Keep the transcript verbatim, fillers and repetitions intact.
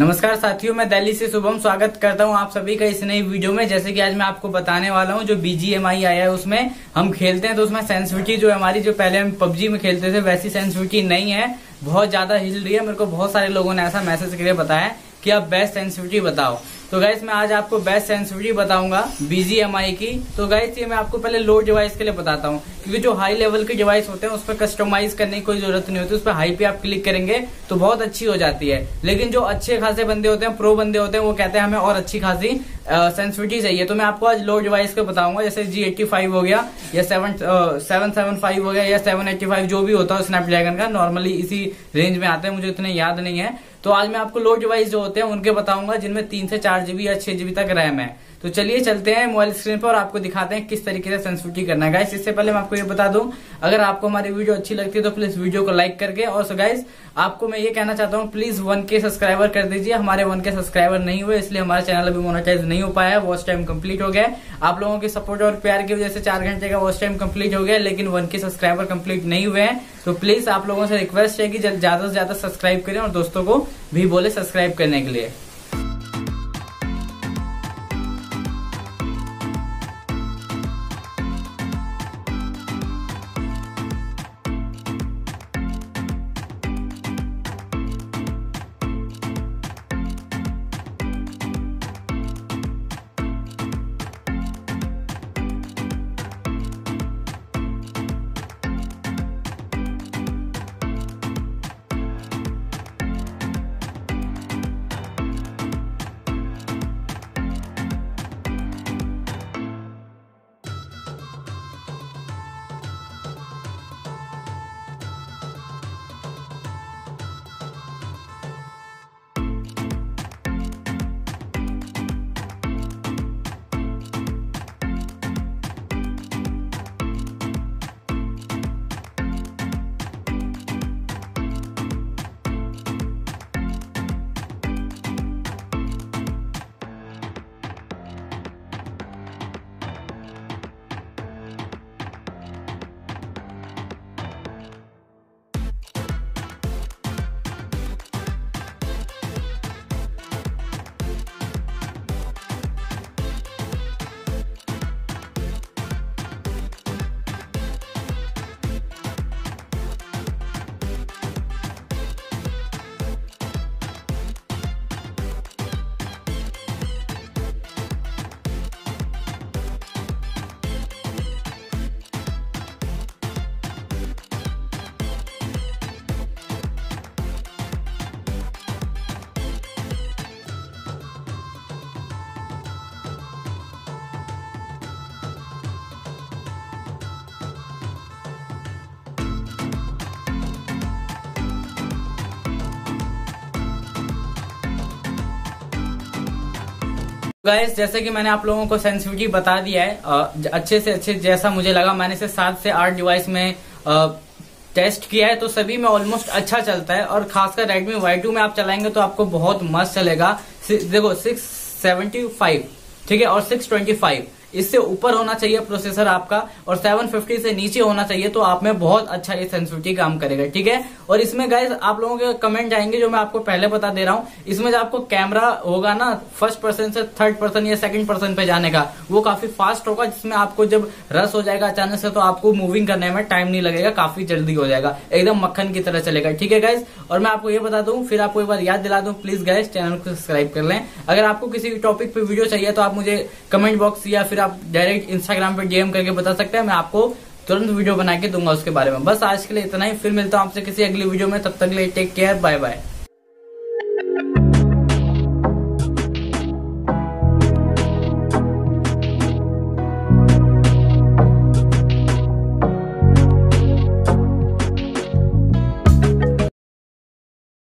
नमस्कार साथियों, मैं दिल्ली से शुभम स्वागत करता हूं आप सभी का इस नई वीडियो में। जैसे कि आज मैं आपको बताने वाला हूं जो बीजीएमआई आया है उसमें हम खेलते हैं तो उसमें सेंसिटिविटी जो हमारी जो पहले हम पबजी में खेलते थे वैसी सेंसिटिविटी नहीं है, बहुत ज्यादा हिल रही है। मेरे को बहुत सारे लोगों ने ऐसा मैसेज करके बताया कि आप बेस्ट सेंसिटिविटी बताओ। तो गाइस मैं आज आपको बेस्ट सेंसिटिविटी बताऊंगा बीजीएमआई की। तो गाइस ये मैं आपको पहले लो डिवाइस के लिए बताता हूं, क्योंकि जो हाई लेवल के डिवाइस होते हैं उस पर कस्टमाइज करने की कोई जरूरत नहीं होती। उस पर हाई पे आप क्लिक करेंगे तो बहुत अच्छी हो जाती है। लेकिन जो अच्छे खासे बंदे होते हैं, प्रो बंदे होते हैं, वो कहते हैं हमें और अच्छी खासी सेंसिटिविटी चाहिए। तो मैं आपको आज लो डिवाइस के बताऊंगा, जैसे जी एट्टी फाइव हो गया या सेवन सेवन सेवन फाइव हो गया या सेवन एट्टी फाइव, जो भी होता है स्नैपड्रैगन का, नॉर्मली इसी रेंज में आते हैं, मुझे इतने याद नहीं है। तो आज मैं आपको लो डिवाइस जो होते हैं उनके बताऊंगा जिनमें तीन से चार जीबी या छह जीबी तक रैम है। तो चलिए चलते हैं मोबाइल स्क्रीन पर और आपको दिखाते हैं किस तरीके से सेंसिटिविटी करना है। गाइस इससे पहले मैं आपको ये बता दूं, अगर आपको हमारी वीडियो अच्छी लगती है तो प्लीज वीडियो को लाइक करके, और सो गाइस आपको मैं ये कहना चाहता हूँ प्लीज वन के सब्सक्राइबर कर दीजिए। हमारे वन के सब्सक्राइबर नहीं हुए इसलिए हमारा चैनल अभी मोनेटाइज नहीं हो पाया है। वॉच टाइम कंप्लीट हो गया है, आप लोगों के सपोर्ट और प्यार की वजह से चार घंटे का वॉच टाइम कंप्लीट हो गया, लेकिन वन के सब्सक्राइबर कंप्लीट नहीं हुए हैं। तो प्लीज आप लोगों से रिक्वेस्ट है कि ज्यादा से ज्यादा सब्सक्राइब करें और दोस्तों को भी बोले सब्सक्राइब करने के लिए। गाइस जैसे कि मैंने आप लोगों को सेंसिटिविटी बता दिया है अच्छे से अच्छे, जैसा मुझे लगा। मैंने से सात से आठ डिवाइस में आ, टेस्ट किया है तो सभी में ऑलमोस्ट अच्छा चलता है। और खासकर रेडमी वाई टू में आप चलाएंगे तो आपको बहुत मस्त चलेगा। देखो सिक्स सेवेंटी फाइव ठीक है और सिक्स ट्वेंटी फाइव, इससे ऊपर होना चाहिए प्रोसेसर आपका, और सेवन फिफ्टी से नीचे होना चाहिए, तो आप में बहुत अच्छा ये सेंसिटिविटी काम करेगा। ठीक है, और इसमें गाइस आप लोगों के कमेंट आएंगे जो मैं आपको पहले बता दे रहा हूँ। इसमें जो आपको कैमरा होगा ना, फर्स्ट पर्सन से थर्ड पर्सन या सेकंड पर्सन पे जाने का, वो काफी फास्ट होगा, जिसमें आपको जब रस हो जाएगा अचानक से तो आपको मूविंग करने में टाइम नहीं लगेगा, काफी जल्दी हो जाएगा, एकदम मक्खन की तरह चलेगा। ठीक है गाइस, और मैं आपको ये बता दूं, फिर आपको एक बार याद दिला दूं, प्लीज गाइस चैनल को सब्सक्राइब कर लें। अगर आपको किसी टॉपिक पे वीडियो चाहिए तो आप मुझे कमेंट बॉक्स या फिर आप डायरेक्ट इंस्टाग्राम पे डीएम करके बता सकते हैं, मैं आपको तुरंत वीडियो बना के दूंगा उसके बारे में। बस आज के लिए इतना ही, फिर मिलता हूं आपसे किसी अगली वीडियो में, तब तक के लिए टेक केयर, बाय बाय।